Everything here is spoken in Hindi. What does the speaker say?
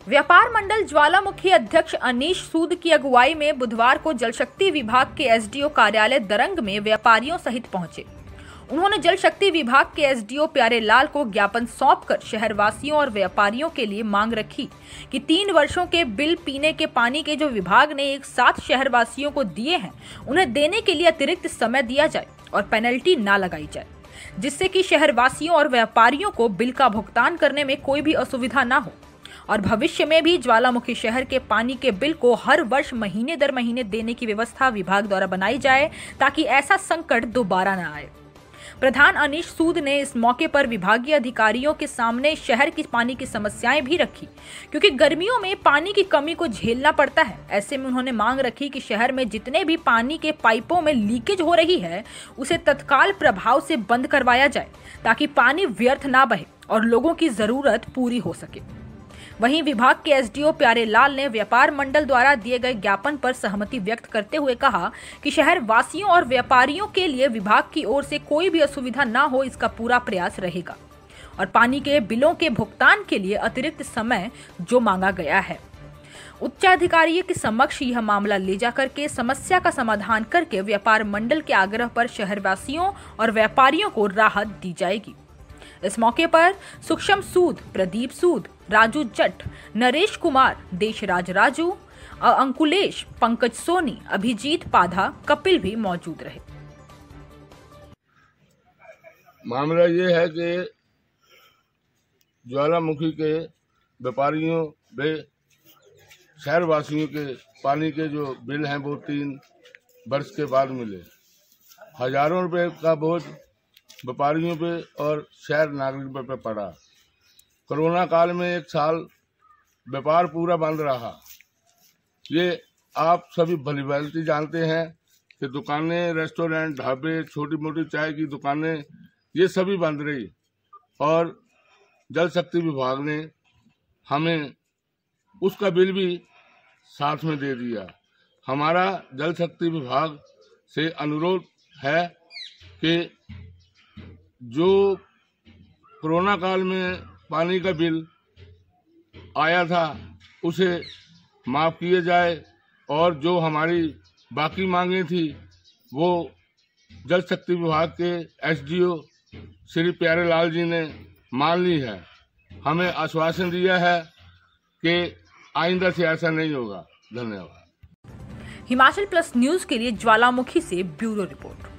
व्यापार मंडल ज्वालामुखी अध्यक्ष अनीश सूद की अगुवाई में बुधवार को जल शक्ति विभाग के एसडीओ कार्यालय दरंग में व्यापारियों सहित पहुंचे। उन्होंने जल शक्ति विभाग के एसडीओ प्यारेलाल को ज्ञापन सौंपकर शहरवासियों और व्यापारियों के लिए मांग रखी कि 3 वर्षों के बिल पीने के पानी के जो विभाग ने एक साथ शहरवासियों को दिए हैं, उन्हें देने के लिए अतिरिक्त समय दिया जाए और पेनल्टी न लगाई जाए, जिससे कि शहरवासियों और व्यापारियों को बिल का भुगतान करने में कोई भी असुविधा न हो और भविष्य में भी ज्वालामुखी शहर के पानी के बिल को हर वर्ष महीने दर महीने देने की व्यवस्था विभाग द्वारा बनाई जाए, ताकि ऐसा संकट दोबारा न आए। प्रधान अनीश सूद ने इस मौके पर विभागीय अधिकारियों के सामने शहर की पानी की समस्याएं भी रखी, क्योंकि गर्मियों में पानी की कमी को झेलना पड़ता है। ऐसे में उन्होंने मांग रखी कि शहर में जितने भी पानी के पाइपों में लीकेज हो रही है, उसे तत्काल प्रभाव से बंद करवाया जाए, ताकि पानी व्यर्थ ना बहे और लोगों की जरूरत पूरी हो सके। वहीं विभाग के एसडीओ प्यारेलाल ने व्यापार मंडल द्वारा दिए गए ज्ञापन पर सहमति व्यक्त करते हुए कहा कि शहर वासियों और व्यापारियों के लिए विभाग की ओर से कोई भी असुविधा न हो, इसका पूरा प्रयास रहेगा और पानी के बिलों के भुगतान के लिए अतिरिक्त समय जो मांगा गया है, उच्चाधिकारियों के समक्ष यह मामला ले जाकर के समस्या का समाधान करके व्यापार मंडल के आग्रह पर शहरवासियों और व्यापारियों को राहत दी जाएगी। इस मौके पर सूक्ष्म सूद, प्रदीप सूद, राजू जट, नरेश कुमार, देशराज राजू, अंकुलेश, पंकज सोनी, अभिजीत पाधा, कपिल भी मौजूद रहे। मामला ये है कि ज्वालामुखी के व्यापारियों व शहरवासियों के पानी के जो बिल हैं वो 3 वर्ष के बाद मिले। हजारों रुपए का बोझ व्यापारियों पे और शहर नागरिकों पे पड़ा। कोरोना काल में 1 साल व्यापार पूरा बंद रहा। ये आप सभी भली भांति जानते हैं कि दुकानें, रेस्टोरेंट, ढाबे, छोटी मोटी चाय की दुकानें, ये सभी बंद रही और जल शक्ति विभाग ने हमें उसका बिल भी साथ में दे दिया। हमारा जल शक्ति विभाग से अनुरोध है कि जो कोरोना काल में पानी का बिल आया था उसे माफ किया जाए और जो हमारी बाकी मांगे थी वो जल शक्ति विभाग के एसडीओ श्री प्यारेलाल जी ने मान ली है। हमें आश्वासन दिया है कि आइंदा से ऐसा नहीं होगा। धन्यवाद। हिमाचल प्लस न्यूज के लिए ज्वालामुखी से ब्यूरो रिपोर्ट।